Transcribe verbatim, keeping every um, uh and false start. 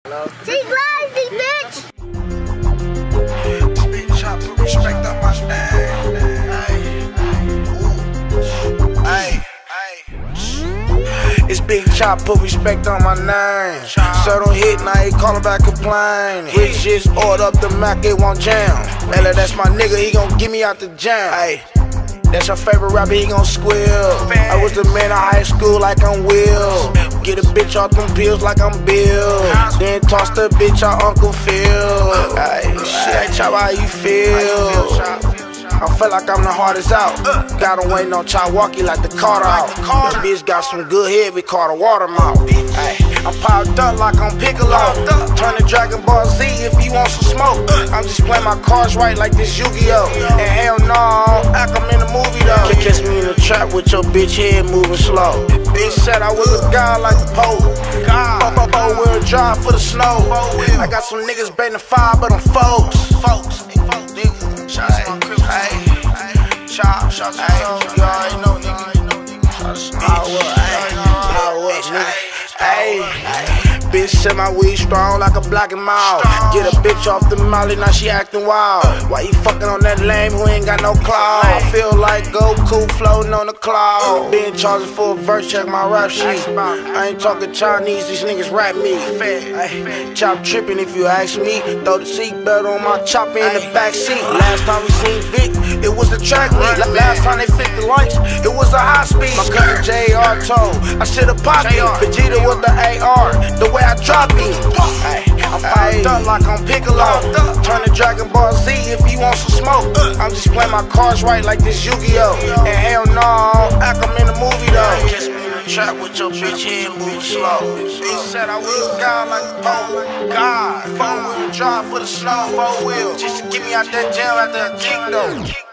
Take lives, bitch! Big Chapo, respect on my name. Hey, hey. It's Big Chapo, respect on my name. So don't hit, now he callin' back complain. Rich just ordered up the Mac, it won't jam. Ella, that's my nigga, he gon' get me out the jam. Hey. That's your favorite rapper, he gon' squeal. I was the man in high school like I'm Will. Get a bitch off them pills like I'm Bill. Then toss the bitch out Uncle Phil. Ay, shit, hey, Chapo, how you feel? I feel like I'm the hardest out. Got him waiting on Milwaukee like the Carter out. That bitch got some good head, we call her Watermouth. Ay, I'm powered up like I'm Piccolo. Turn to Dragon Ball Z if you want some smoke. I'm just playing my cards right like this Yu-Gi-Oh! And hell no, act I'm in the movie though. Can catch me in the trap with your bitch head moving slow. Bitch said I was a guy like the Pope. Four-wheel drive for the snow. I got some niggas baiting five, but I'm folks. Folks, folks, nigga. Hey, chop, chop, hey, you already know, nigga. Hey, bitch said my weed strong like a black and mild. Get a bitch off the molly, now she acting wild. Why you fucking on that lame who ain't got no clout? I feel like Goku floating on the cloud. Being charged for a verse, check my rap sheet. I ain't talking Chinese, these niggas rap me. Ay, chop tripping if you ask me. Throw the seatbelt on my chopper in the back seat. Last time we seen Vic, it was the track meet. Last time they fit the lights, it was the high speed. My cousin J R told I should've popped it. Vegeta with the A R, the way I drop it. Ay, I'm powered up like I'm Piccolo. Turn to Dragon Ball Z if you want some smoke. I'm just playing my cards right like this Yu-Gi-Oh! And hell no, act I'm in the movie though. Catch me in the trap with your bitch head moving slow. Bitch said I was a guy like the Pope. God, four-wheel drive for the snow, four wheel. Just to get me out that jail after a kick though.